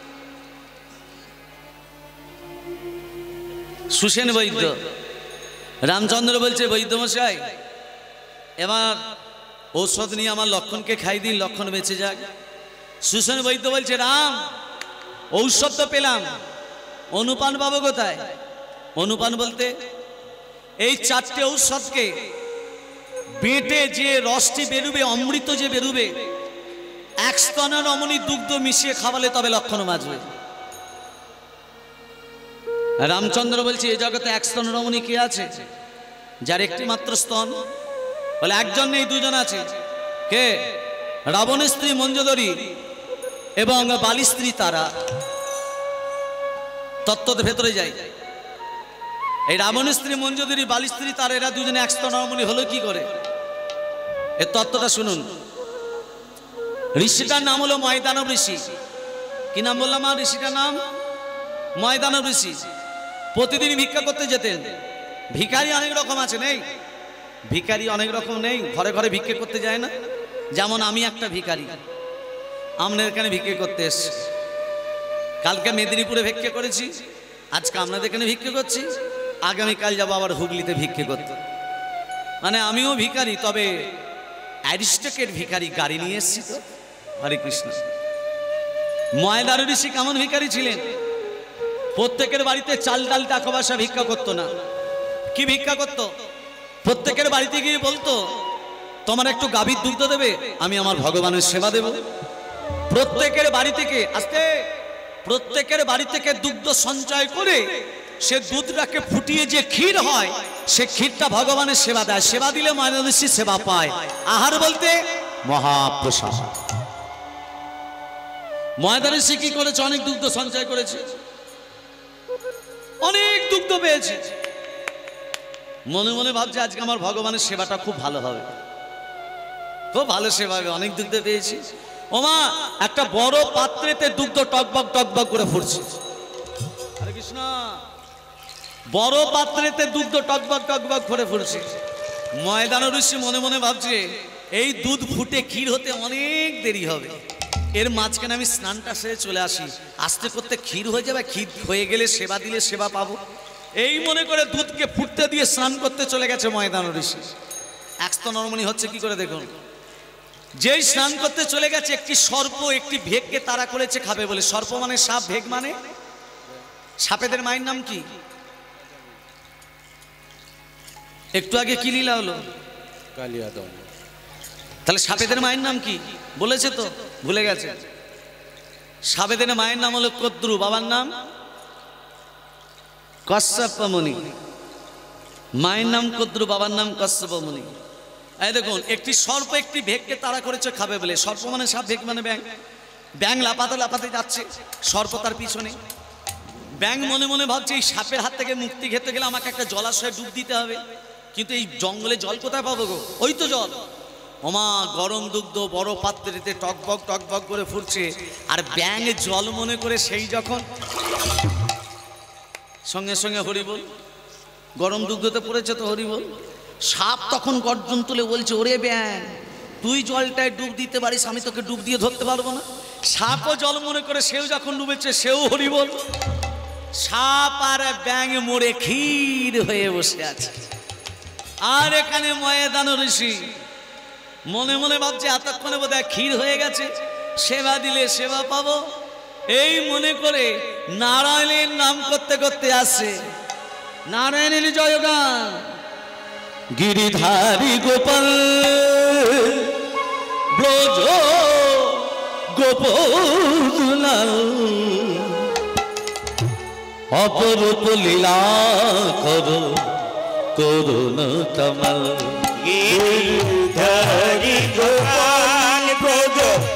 সুসেন বৈদ্য। রামচন্দ্র বলছে, বৈদ্যমশাই এবার ঔষধ নিয়ে আমার লক্ষণকে খাই দিন, লক্ষণ বেঁচে যাক। সুসেন বৈদ্য বলছে, রাম ঔষধ তো পেলাম, অনুপান পাবো কোথায়? অনুপান বলতে এই চারটে ঔষধকে বেটে যে রসটি বেরুবে, অমৃত যে বেরুবে, এক স্তনের অমনি দুগ্ধ মিশিয়ে খাওয়ালে তবে লক্ষণ বাঁচবে। রামচন্দ্র বলছে, এই জগতে এক স্তন রমণী কে আছে যার একটি মাত্র স্তন? বলে একজন নেই, দুজন আছে। কে? রাবণের স্ত্রী মঞ্জুদরী এবং বালি স্ত্রী তারা। তত্ত্বের ভেতরে যাই, এই রাবণের স্ত্রী মঞ্জুদরী, বালি স্ত্রী তারা, এরা দুজনে এক স্তন রমণী হলো কি করে? এর তত্ত্বটা শুনুন। ঋষিটার নাম হলো ময়দানব ঋষি। কি নাম বললাম? আর ঋষিটার নাম ময়দানব ঋষি। প্রতিদিন ভিক্ষা করতে যেতেন। ভিখারি অনেক রকম আছে, নেই? ভিখারি অনেক রকম নেই, ঘরে ঘরে ভিক্ষে করতে যায় না? যেমন আমি একটা ভিখারি, আপনাদের এখানে ভিক্ষে করতে এসছি। কালকে মেদিনীপুরে ভিক্ষে করেছি, আজকে আপনাদের এখানে ভিক্ষে করছি, আগামীকাল যাবো আবার হুগলিতে ভিক্ষে করতে। মানে আমিও ভিখারি, তবে অ্যারিস্টকের ভিখারি, গাড়ি নিয়ে এসছি তো। হরে কৃষ্ণ। ময়দান ঋষি কেমন ভিখারি ছিলেন? প্রত্যেকের বাড়িতে চাল ডাল টাকা পয়সা ভিক্ষা করতো না। কি ভিক্ষা করতো? প্রত্যেকের বাড়িতে গিয়ে বলতো, তোমার একটু গাভীর দুগ্ধ দেবে, আমি আমার ভগবানের সেবা দেব। প্রত্যেকের বাড়ি থেকে আস্তে প্রত্যেকের বাড়ি থেকে দুগ্ধ সঞ্চয় করে সে দুধটাকে ফুটিয়ে যে ক্ষীর হয়, সে ক্ষীরটা ভগবানের সেবা দেয়। সেবা দিলে ময়দান ঋষি সেবা পায়। আহার বলতে মহাপ্রসাদ। ময়দান ঋষি কি করেছে? অনেক দুগ্ধ সঞ্চয় করেছে, অনেক দুগ্ধ পেয়েছে। মনে মনে ভাবছে আজকে আমার ভগবানের সেবাটা খুব ভালো হবে, খুব ভালো সেবা হবে, অনেক দুগ্ধ পেয়েছি। ওমা একটা বড় পাত্রেতে দুগ্ধ টকবক টকবক করে ফুটছে। হরে কৃষ্ণ। বড় পাত্রেতে দুগ্ধ টকবক টকবক করে ফুটছে। ময়দান ঋষি মনে মনে ভাবছে এই দুধ ফুটে ক্ষীর হতে অনেক দেরি হবে, এর মাঝখানে আমি স্নানটা সেরে চলে আসি, আস্তে করতে ক্ষীর হয়ে যাবে, ক্ষীর হয়ে গেলে সেবা দিলে সেবা পাবো। এই মনে করে দুধকে ফুটতে দিয়ে স্নান করতে চলে গেছে ময়দান ঋষি। একশো নরমণি হচ্ছে কি করে দেখুন, যেই স্নান করতে চলে গেছে একটি সর্প একটি ভেগকে তাড়া করেছে খাবে বলে। সর্প মানে সাপ, ভেগ মানে সাপেদের মায়ের নাম কি? একটু আগে কি লীলা হলো? কালিয়াদম। তাহলে সাপেদের মায়ের নাম কি বলেছে তো ভুলে গেছে। সাপেদের মায়ের নাম হলো কদ্রু, বাবার নাম কশ্যপ মুনি। মায়ের নাম কদ্রু, বাবার নাম কশ্যপ মুনি। এই দেখুন একটি সর্প একটি ভেগকে তাড়া করেছে খাবে বলে। সর্প মানে সাপ, ভেগ মানে ব্যাং। ব্যাং লাপাতে লাপাতে যাচ্ছে, সর্প তার পিছনে। ব্যাং মনে মনে ভাবছে এই সাপের হাত থেকে মুক্তি খেতে গেলে আমাকে একটা জলাশয়ে ডুব দিতে হবে, কিন্তু এই জঙ্গলে জল কোথায় পাবো গো? ওই তো জল। ওমা গরম দুগ্ধ বড় পাত্রেতে টকবক টকবক করে ফুটছে, আর ব্যাং জল মনে করে সেই যখন সঙ্গে সঙ্গে হরি বল, গরম দুগ্ধতে পড়েছে তো হরি বল। সাপ তখন গর্জন তুলে বলছে ওরে ব্যাং তুই জলটায় ডুব দিতে পারিস, আমি তোকে ডুব দিয়ে ধরতে পারবো না। সাপও জল মনে করে সেও যখন ডুবেছে সেও হরি বল। সাপ আর ব্যাং মরে ক্ষীর হয়ে বসে আছে। আর এখানে ময়দান ঋষি মনে মনে ভাবছে এতক্ষণে বোধহয় ক্ষীর হয়ে গেছে, সেবা দিলে সেবা পাবো। এই মনে করে নারায়ণের নাম করতে করতে আসে। নারায়ণের জয়গান। গিরিধারী গোপাল ব্রজ গোপদুলাল অপরূপ লীলা করো করুণ কমল। গিরিধারী গোপাল ব্রজ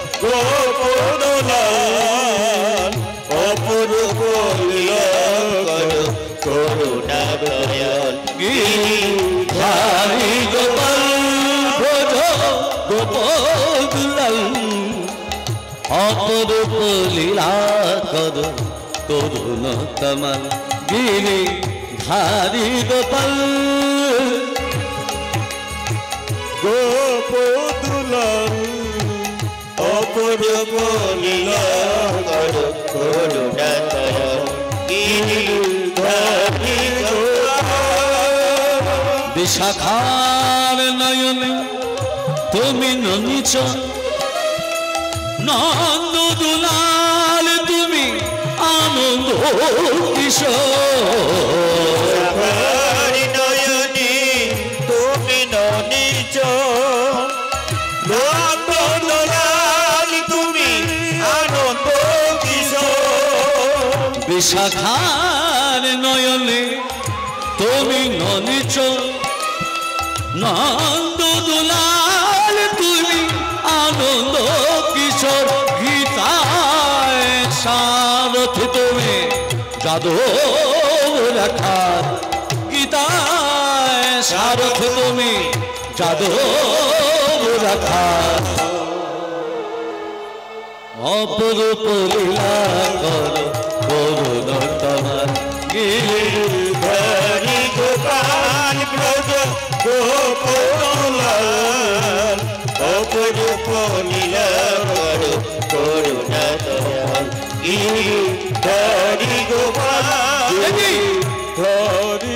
গোপদুলাল অপরূপ লীলা করো করুণা দয়াল। গিরিধারী গোপাল ব্রজ গোপদুলাল অপরূপ লীলা করো করুণ কমল। গিরিধারী গোপাল গোপদুলাল অপরূপ লীলা করো করুণা দয়াল। গিরিধারী বিশাখার নয়নে তুমি ননিচ, নন্দ দুলাল তুমি আনন্দ কিশোর। নয়নে তুমি ননিচ, নন্দ দুলাল তুমি আনন্দ কিশোর। বিশাখার নয়নে তুমি ননিচ, নন্দ দুলাল তুমি আনন্দ কিশোর। গীতায় সারথি তুমি যাদব রাখার, গীতায় সারথি তুমি যাদব রাখার। অপরূপ লীলা করো করুণ তোমার। গিরিধারী গোপাল ব্রজ গোপদুলাল অপরূপ লীলা করো করুণা দয়াল। গিরিধারী গোপাল গিরিধারী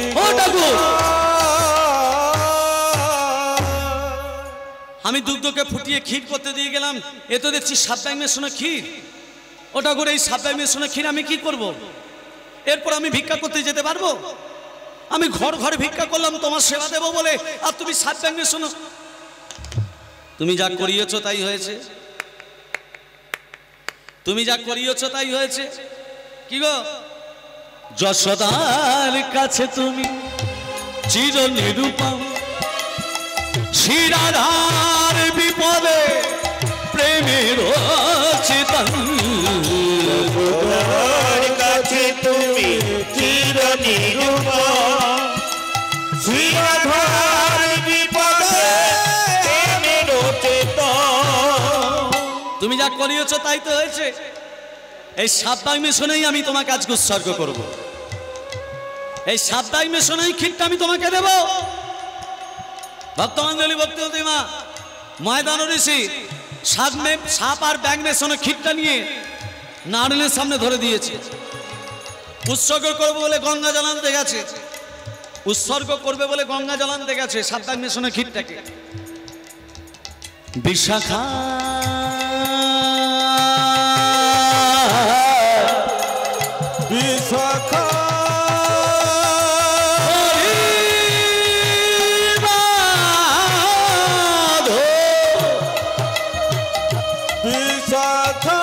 আমি দুগ্ধকে ফুটিয়ে ক্ষীর করতে দিয়ে গেলাম, এ তো দেখছি সাপ্তাহ মেশনে ক্ষীর। ওটা করে এই সাপ্তাহ মেশনে ক্ষীর আমি কি করব? এরপর আমি ভিক্ষা করতে যেতে পারবো? আমি ঘর ঘরে ভিক্ষা করলাম তোমার সেবা দেবো বলে, আর তুমি সাপ্তাহ মেশন। তুমি যা করিয়েছো তাই হয়েছে, তুমি যা করিয়েছো তাই হয়েছে। কি গো যশোদার কাছে তুমি চির নিরূপম, শিরাধার বিপদে প্রেমের চেতন। যশোদার কাছে তুমি চির নিরূপম, তুমি যা করিয়েছ তাই তো হয়েছে। এই সাতটাই মিশনেই আমি তোমাকে আজকে উৎসর্গ করব। এই সাতটাই মিশনেই ক্ষীরটা আমি তোমাকে দেব। ভক্তমঞ্জলি ভক্তি মা ময়দান ঋষি সাত মে সাপ আর ব্যাং মেশনে ক্ষীরটা নিয়ে নারায়ণের সামনে ধরে দিয়েছে। উৎসর্গ করবো বলে গঙ্গা জল আনতে গেছে, উৎসর্গ করবে বলে গঙ্গা জল আনতে গেছে সাতটাই মিশনে ক্ষীরটাকে। বিশাখা বিশাখা বিশাখা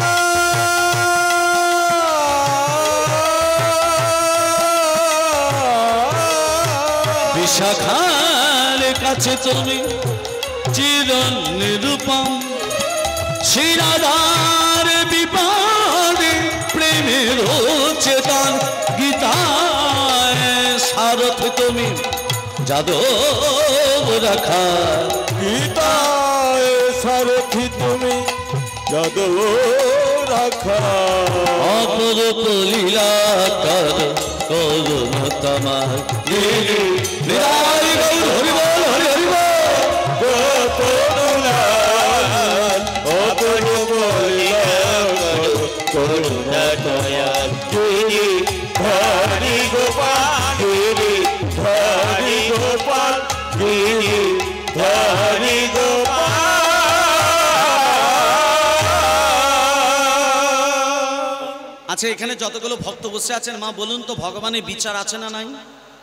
বিশাখার কাছে তুমি চির নিরূপম, শিরাধার বিপাদে প্রেমের চেতন, গীতায় সারথ তুমি যাদব রাখা, গীতায় সারথি তুমি যাদব রাখা, অপরূপ লীলা কর করুণ তোমার। হরি বল হরি হরি বল। করুণা দয়াল গিরি হরি গোপাল গিরি হরি গোপাল গিরি হরি গোপাল। আচ্ছা, এখানে যতগুলো ভক্ত বসে আছেন মা বলুন তো, ভগবানের বিচার আছে না নাই?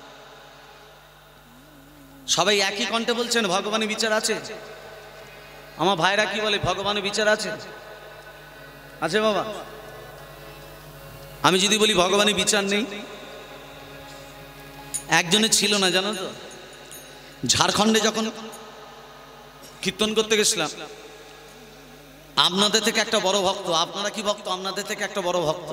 সবাই একই কণ্ঠে বলছেন ভগবানের বিচার আছে। আমার ভাইরা কি বলে ভগবানের বিচার আছে? আছে বাবা? আমি যদি বলি ভগবানের বিচার নেই, একজনের ছিল না জানো তো, ঝাড়খণ্ডে যখন কীর্তন করতে গেছিলাম, আপনাদের থেকে একটা বড় ভক্ত, আপনারা কি ভক্ত? আপনাদের থেকে একটা বড় ভক্ত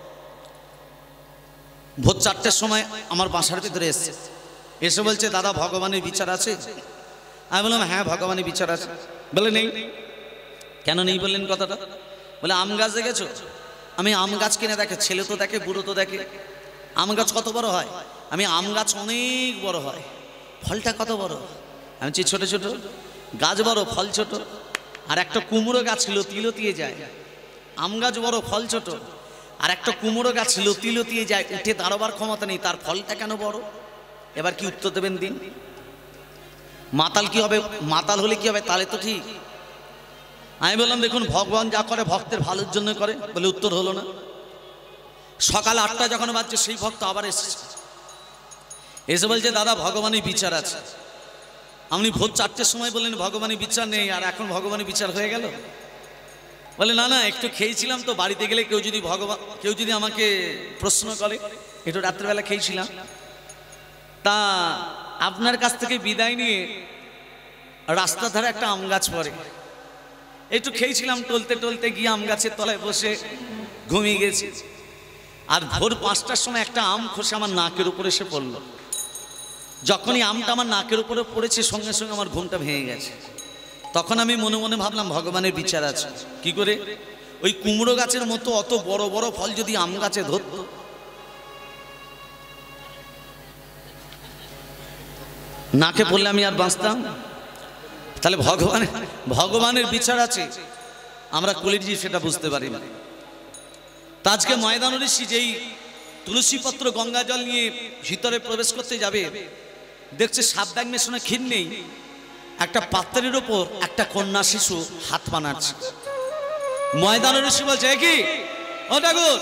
ভোর চারটের সময় আমার বাসার ভিতরে এসছে, এসে বলছে দাদা ভগবানের বিচার আছে? আমি বললাম হ্যাঁ ভগবানের বিচার আছে। বলে নেই। কেন নেই বললেন কথাটা? বলে আম গাছ দেখেছো? আমি আম গাছ কিনে দেখে, ছেলে তো দেখে বুড়ো তো দেখে, আম গাছ কত বড় হয়? আমি আম গাছ অনেক বড় হয়, ফলটা কত বড়? আমি বলছি ছোট ছোট, গাছ বড় ফল ছোট। আর একটা কুমড়ো গাছ লতি লতিয়ে যায়, আম গাছ বড় ফল ছোট, আর একটা কুমড়ো গাছ লতি লতিয়ে যায়, উঠে দাঁড়াবার ক্ষমতা নেই, তার ফলটা কেন বড়? এবার কি উত্তর দেবেন দিন? মাতাল কি হবে? মাতাল হলে কি হবে? তাহলে তো ঠিক। আমি বললাম দেখুন ভগবান যা করে ভক্তের ভালোর জন্য করে। বলে উত্তর হলো না। সকাল আটটা যখন বাজছে সেই ভক্ত আবার এসেছে, এসে বলছে দাদা ভগবানের বিচার আছে। আপনি ভোর চারটের সময় বললেন ভগবানের বিচার নেই, আর এখন ভগবানের বিচার হয়ে গেল? বলে না না, একটু খেয়েছিলাম তো, বাড়িতে গেলে কেউ যদি ভগবান কেউ যদি আমাকে প্রশ্ন করে, একটু রাত্রেবেলা খেয়েছিলাম, তা আপনার কাছ থেকে বিদায় নিয়ে রাস্তার ধারে একটা আম গাছ পড়ে, একটু খেয়েছিলাম, টলতে টলতে গিয়ে আম গাছের তলায় বসে ঘুমিয়ে গেছি। আর ভোর পাঁচটার সময় একটা আম খসে আমার নাকের উপরে এসে পড়লো। যখনই আমটা আমার নাকের উপরে পড়েছে সঙ্গে সঙ্গে আমার ঘুমটা ভেঙে গেছে। তখন আমি মনে মনে ভাবলাম ভগবানের বিচার আছে। কি করে? ওই কুমড়ো গাছের মতো অত বড় বড় ফল যদি আম গাছে ধরত, নাকে পড়লে আমি আর বাঁচতাম? তাহলে ভগবানের ভগবানের বিচার আছে, আমরা কলিজি সেটা বুঝতে পারি না। তা আজকে ময়দান ঋষি যেই তুলসী পত্র গঙ্গা জল নিয়ে ভিতরে প্রবেশ করতে যাবে, দেখছে সাত ব্যাগ মেশনে ক্ষীর নেই, একটা পাত্রের ওপর একটা কন্যা শিশু হাত বানাচ্ছে। ময়দান ঋষি বলছে কি ও ঠাকুর,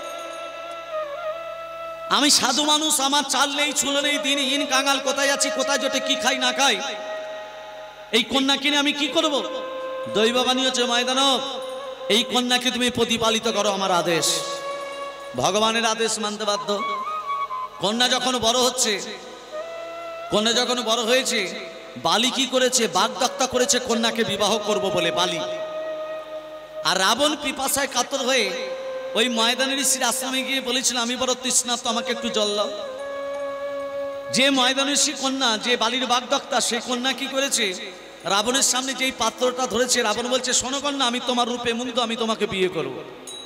আমি সাধু মানুষ, আমার চাল নেই চুলো নেই, দিনহীন কাঙাল, কোথায় আছি কোথায় জোটে কি খাই না খাই, এই কন্যা কিনে আমি কি করব? দৈববাণী হচ্ছে ময়দানব, এই কন্যাকে তুমি প্রতিপালিত করো, আমার আদেশ। ভগবানের আদেশ মানতে বাধ্য। কন্যা যখন বড় হচ্ছে, কন্যা যখন বড় হয়েছে, বালি কি করেছে? বাগদত্তা করেছে কন্যাকে বিবাহ করব বলে বালি। আর রাবণ পিপাসায় কাতর হয়ে ওই ময়দানের ঋষির আশ্রমে গিয়ে বলেছিল আমি বড় তৃষ্ণার্ত, আমাকে একটু জল দাও। যে ময়দান ঋষি কন্যা, যে বালির বাগদত্তা, সে কন্যা কি করেছে? রাবণের সামনে যেই পাত্রটা ধরেছে, রাবণ বলছে শোনো কন্যা, আমি তোমার রূপে মুগ্ধ, আমি তোমাকে বিয়ে করব।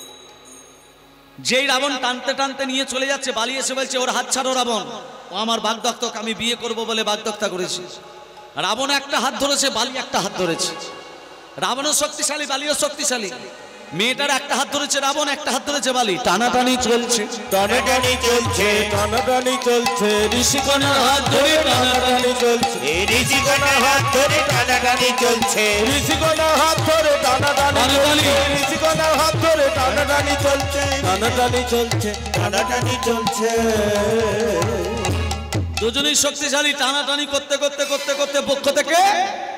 যেই রাবণ টানতে টানতে নিয়ে চলে যাচ্ছে, বালি এসে বলছে ওর হাত ছাড়ো রাবণ, ও আমার বাগদত্তক, আমি বিয়ে করব বলে বাগদত্তা করেছি। রাবণ একটা হাত ধরেছে, বালি একটা হাত ধরেছে। রাবণও শক্তিশালী, বালিও শক্তিশালী। মেয়েটার একটা হাত ধরেছে রাবণ, একটা হাত ধরেছে বালি, টানাটানি চলছে, টানাটানি চলছে, টানাটানি চলছে, ঋষিকণার হাত ধরে টানাটানি চলছে, ঋষিকণার হাত ধরে টানাটানি চলছে, ঋষিকণার হাত ধরে টানাটানি চলছে, ঋষিকণার হাত ধরে টানাটানি চলছে, টানাটানি চলছে, টানাটানি চলছে। দুজনেই শক্তিশালী, টানাটানি করতে করতে করতে করতে পক্ষ থেকে